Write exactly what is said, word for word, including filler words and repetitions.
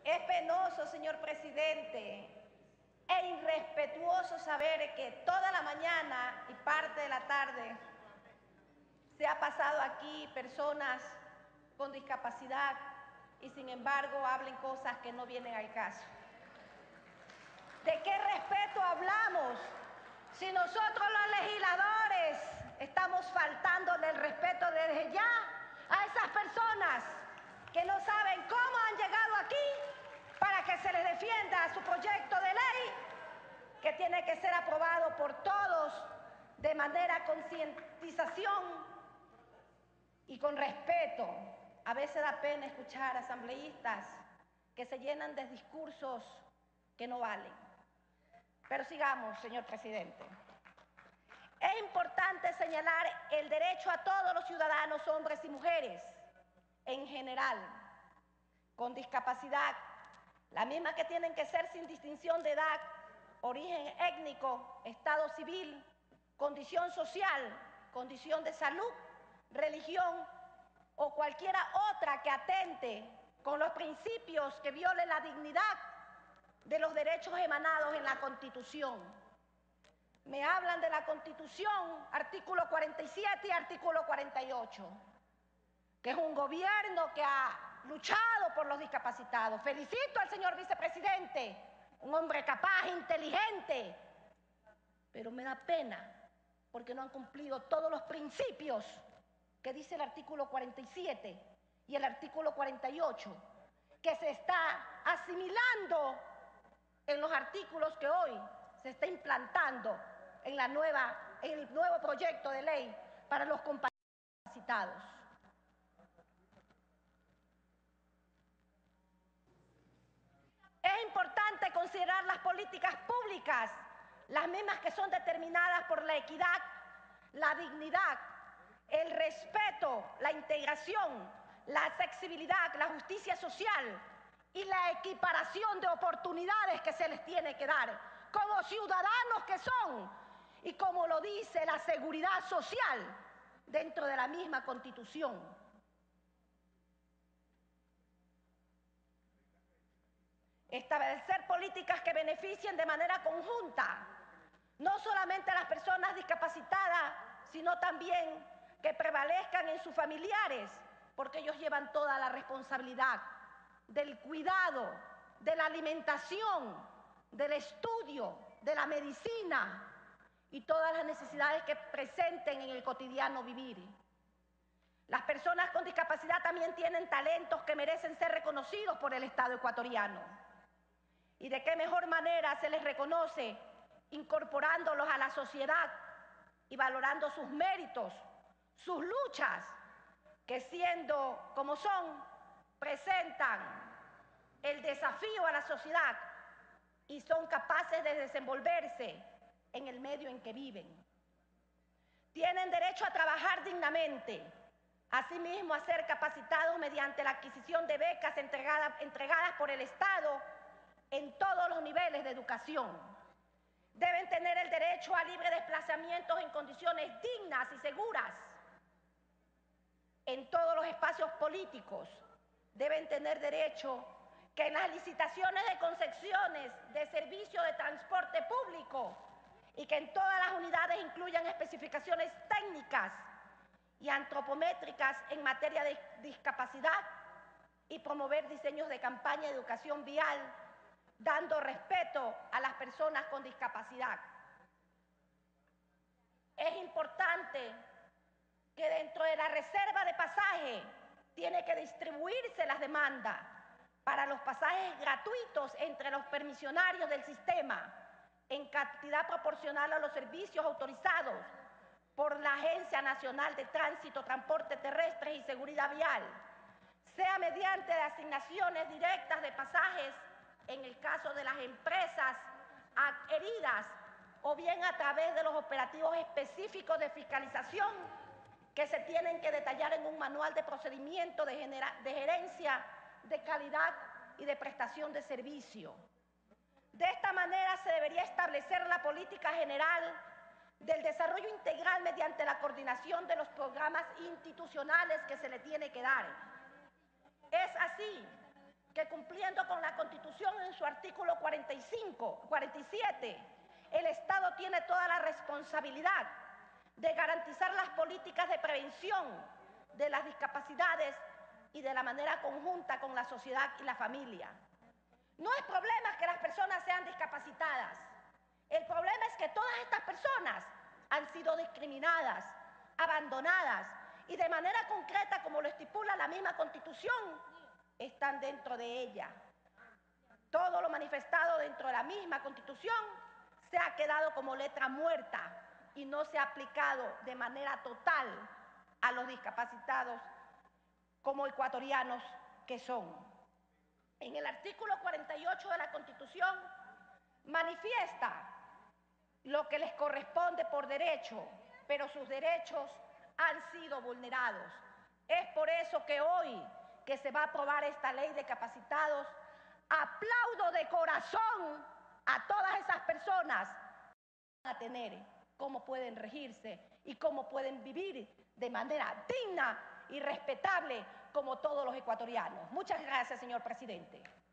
Es penoso, señor presidente, e irrespetuoso saber que toda la mañana y parte de la tarde se ha pasado aquí personas con discapacidad y sin embargo hablen cosas que no vienen al caso. ¿De qué respeto hablamos si nosotros los legisladores estamos faltándole el respeto desde ya a esas personas que no saben cómo han llegado aquí para que se les defienda su proyecto de ley que tiene que ser aprobado por todos de manera concientización y con respeto? A veces da pena escuchar asambleístas que se llenan de discursos que no valen. Pero sigamos, señor presidente. Es importante señalar el derecho a todos los ciudadanos, hombres y mujeres, en general, con discapacidad, la misma que tienen que ser sin distinción de edad, origen étnico, estado civil, condición social, condición de salud, religión o cualquiera otra que atente con los principios que violen la dignidad de los derechos emanados en la Constitución. Me hablan de la Constitución, artículo cuarenta y siete y artículo cuarenta y ocho, que es un gobierno que ha luchado por los discapacitados. Felicito al señor vicepresidente, un hombre capaz, inteligente, pero me da pena porque no han cumplido todos los principios que dice el artículo cuarenta y siete y el artículo cuarenta y ocho, que se está asimilando en los artículos que hoy se está implantando en, la nueva, en el nuevo proyecto de ley para los discapacitados. Es importante considerar las políticas públicas, las mismas que son determinadas por la equidad, la dignidad, el respeto, la integración, la accesibilidad, la justicia social y la equiparación de oportunidades que se les tiene que dar como ciudadanos que son y como lo dice la seguridad social dentro de la misma Constitución. Establecer políticas que beneficien de manera conjunta no solamente a las personas discapacitadas, sino también que prevalezcan en sus familiares, porque ellos llevan toda la responsabilidad del cuidado, de la alimentación, del estudio, de la medicina y todas las necesidades que presenten en el cotidiano vivir. Las personas con discapacidad también tienen talentos que merecen ser reconocidos por el Estado ecuatoriano. ¿Y de qué mejor manera se les reconoce? Incorporándolos a la sociedad y valorando sus méritos, sus luchas, que siendo como son, presentan el desafío a la sociedad y son capaces de desenvolverse en el medio en que viven. Tienen derecho a trabajar dignamente, asimismo a ser capacitados mediante la adquisición de becas entregadas, entregadas por el Estado en todos los niveles de educación. Deben tener el derecho a libre desplazamiento en condiciones dignas y seguras en todos los espacios políticos. Deben tener derecho que en las licitaciones de concesiones de servicio de transporte público y que en todas las unidades incluyan especificaciones técnicas y antropométricas en materia de discapacidad y promover diseños de campaña de educación vial, dando respeto a las personas con discapacidad. Es importante que dentro de la reserva de pasaje tiene que distribuirse las demandas para los pasajes gratuitos entre los permisionarios del sistema en cantidad proporcional a los servicios autorizados por la Agencia Nacional de Tránsito, Transporte Terrestre y Seguridad Vial, sea mediante asignaciones directas de pasajes en el caso de las empresas adheridas o bien a través de los operativos específicos de fiscalización que se tienen que detallar en un manual de procedimiento de, de gerencia de calidad y de prestación de servicio. De esta manera se debería establecer la política general del desarrollo integral mediante la coordinación de los programas institucionales que se le tiene que dar. Es así que cumpliendo con la Constitución en su artículo cuarenta y cinco, cuarenta y siete, el Estado tiene toda la responsabilidad de garantizar las políticas de prevención de las discapacidades y de la manera conjunta con la sociedad y la familia. No es problema que las personas sean discapacitadas. El problema es que todas estas personas han sido discriminadas, abandonadas y de manera concreta, como lo estipula la misma Constitución, están dentro de ella. Todo lo manifestado dentro de la misma Constitución se ha quedado como letra muerta y no se ha aplicado de manera total a los discapacitados como ecuatorianos que son. En el artículo cuarenta y ocho de la Constitución manifiesta lo que les corresponde por derecho, pero sus derechos han sido vulnerados. Es por eso que hoy que se va a aprobar esta ley de capacitados, aplaudo de corazón a todas esas personas a tener cómo pueden regirse y cómo pueden vivir de manera digna y respetable como todos los ecuatorianos. Muchas gracias, señor presidente.